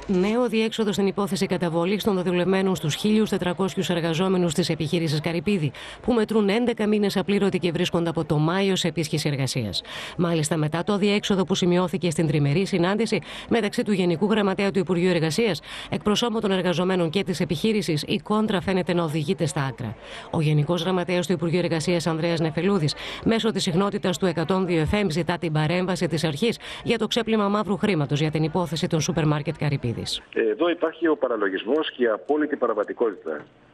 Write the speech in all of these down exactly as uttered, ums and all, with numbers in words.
Νέο διέξοδο στην υπόθεση καταβολής των δεδουλευμένων στους χίλιους τετρακόσιους εργαζόμενους της επιχείρησης Καρυπίδη, που μετρούν έντεκα μήνες απλήρωτοι και βρίσκονται από το Μάιο σε επίσκεψη εργασίας. Μάλιστα, μετά το διέξοδο που σημειώθηκε στην τριμερή συνάντηση μεταξύ του Γενικού Γραμματέα του Υπουργείου Εργασίας, εκπροσώπων των εργαζομένων και της επιχείρησης, η κόντρα φαίνεται να οδηγείται στα άκρα. Ο Γενικός Γραμματέας του Υπουργείου Εργασίας, Ανδρέας Νεφελούδης, μέσω της συχνότητας του εκατόν δύο εφ εμ, ζητά την παρέμβαση της αρχής για το ξέπλυμα μαύρου χρήματος για την υπόθεση των σούπερ μάρκετ Καρυπίδη. Εδώ υπάρχει ο παραλογισμός και η απόλυτη παραβατικότητα.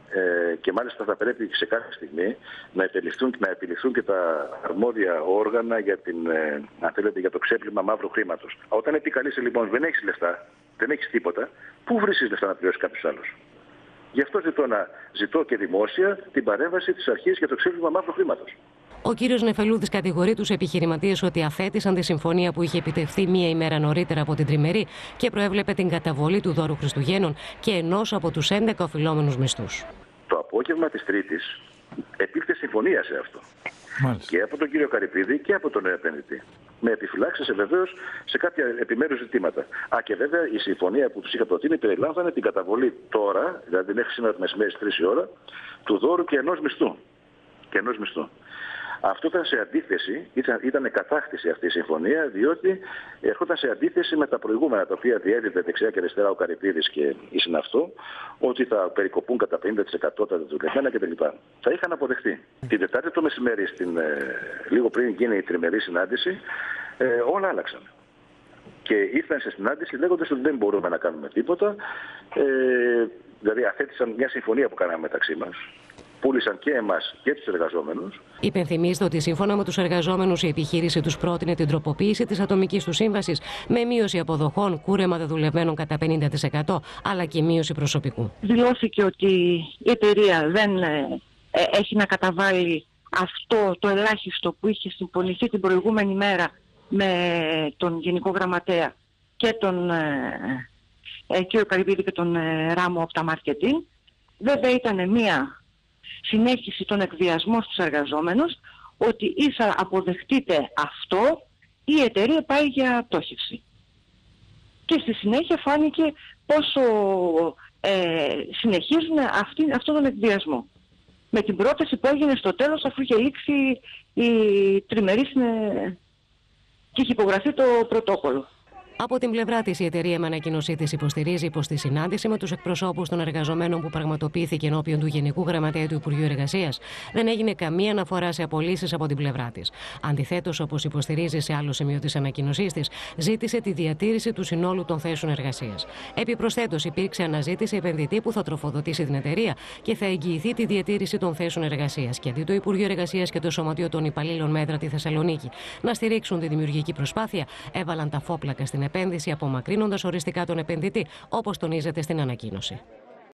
Ε, και μάλιστα θα πρέπει σε κάθε στιγμή να επιληφθούν, να επιληφθούν και τα αρμόδια όργανα για, την, ε, αν θέλετε, για το ξέπλυμα μαύρου χρήματος. Όταν επικαλείσαι λοιπόν, δεν έχεις λεφτά, δεν έχεις τίποτα, πού βρίσκεις λεφτά να πληρώσεις κάποιος άλλος? Γι' αυτό ζητώ, να, ζητώ και δημόσια την παρέμβαση της αρχής για το ξέπλυμα μαύρου χρήματος. Ο κύριος Νεφελούδης κατηγορεί τους επιχειρηματίες ότι αφέτησαν τη συμφωνία που είχε επιτευχθεί μία ημέρα νωρίτερα από την τριμερή και προέβλεπε την καταβολή του δώρου Χριστουγέννων και ενός από τους έντεκα οφειλόμενους μισθούς. Το απόγευμα της Τρίτης επήλθε συμφωνία σε αυτό. Μάλιστα. Και από τον κύριο Καρυπίδη και από τον νέο επενδυτή. Με επιφυλάξεις βεβαίως σε κάποια επιμέρους ζητήματα. Α, και βέβαια η συμφωνία που τους είχα προτείνει περιλάμβανε την καταβολή τώρα, δηλαδή μέχρι σήμερα το μεσημέρι στις τρεις η ώρα, του δώρου και ενός μισθού. Και ενός μισθού. Αυτό ήταν σε αντίθεση, ήταν, ήταν κατάκτηση αυτή η συμφωνία, διότι έρχονταν σε αντίθεση με τα προηγούμενα, τα οποία διέδιδε δεξιά και αριστερά ο Καρυπίδης και η συναυτό, ότι θα περικοπούν κατά πενήντα τοις εκατό τα δεδουλευμένα κτλ. Τα είχαν αποδεχτεί. Την Τετάρτη το μεσημέρι, στην, ε, λίγο πριν γίνει η τριμερή συνάντηση, ε, όλα άλλαξαν. Και ήρθαν σε συνάντηση λέγοντας ότι δεν μπορούμε να κάνουμε τίποτα, ε, δηλαδή αθέτησαν μια συμφωνία που κάναμε μεταξύ μας. Πούλησαν και εμάς και τους εργαζόμενους. Υπενθυμίστε ότι σύμφωνα με τους εργαζόμενους η επιχείρηση τους πρότεινε την τροποποίηση της ατομικής του σύμβασης με μείωση αποδοχών, κούρεμα δεδουλευμένων κατά πενήντα τοις εκατό αλλά και μείωση προσωπικού. Δηλώθηκε ότι η εταιρεία δεν ε, ε, έχει να καταβάλει αυτό το ελάχιστο που είχε συμφωνηθεί την προηγούμενη μέρα με τον Γενικό Γραμματέα και τον ε, ε, κύριο Καρυπίδη και τον ε, Ράμο Opta Marketing. Βέβαια ήταν μία συνέχιση των εκβιασμών στους εργαζόμενους ότι ή θα αποδεχτείτε αυτό η εταιρεία πάει για πτώχευση. Και στη συνέχεια φάνηκε πόσο ε, συνεχίζουν αυτή, αυτόν τον εκβιασμό. Με την πρόταση που έγινε στο τέλος αφού είχε λήξει η τριμερή και είχε υπογραφεί το πρωτόκολλο. Από την πλευρά της, η εταιρεία με ανακοίνωσή της υποστηρίζει πως στη συνάντηση με τους εκπροσώπους των εργαζομένων που πραγματοποιήθηκε ενώπιον του Γενικού Γραμματέα του Υπουργείου Εργασίας δεν έγινε καμία αναφορά σε απολύσεις από την πλευρά της. Αντιθέτως, όπως υποστηρίζει σε άλλο σημείο της ανακοίνωσής της, ζήτησε τη διατήρηση του συνόλου των θέσεων εργασίας. Επιπροσθέτως, υπήρξε αναζήτηση επενδυτή που θα τροφοδοτήσει την εταιρεία και θα εγγυηθεί τη διατήρηση των θέσεων εργασίας. Και αντί το Υπουργείο Εργασίας και το Σωματείο των Υπαλλήλων Μέτρα τη Θεσσαλονίκη να στηρίξουν τη δημιουργική προσπάθεια, έβαλαν τα φόπλακα στην επένδυση, απομακρύνοντας οριστικά τον επενδυτή, όπως τονίζεται στην ανακοίνωση.